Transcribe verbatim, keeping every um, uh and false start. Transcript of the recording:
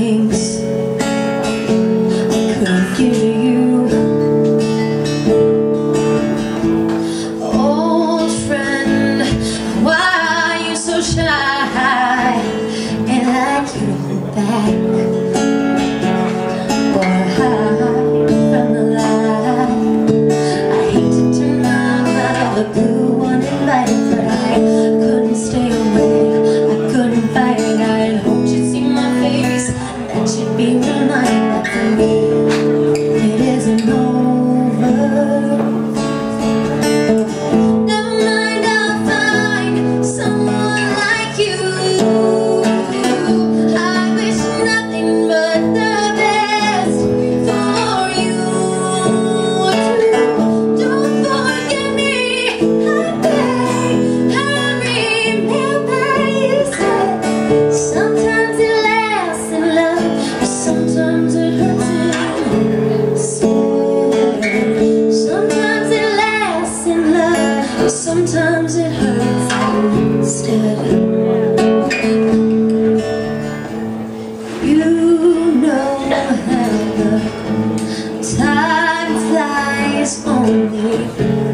things I couldn't give you. Old friend, why are you so shy and like you to hold back or hide from the light? I hate to turn my mouth out of the blue uninvited, but I couldn't stay away. I couldn't fight it. I hoped you'd see my face, that you'd be reminded that for me it isn't over. Never mind, I'll find someone like you. I wish nothing but the best for you too. Don't forget me, I beg. I remember you said sometimes it lasts in love, but sometimes it hurts instead. Sometimes it lasts in love, but sometimes it hurts instead. You know how the time flies only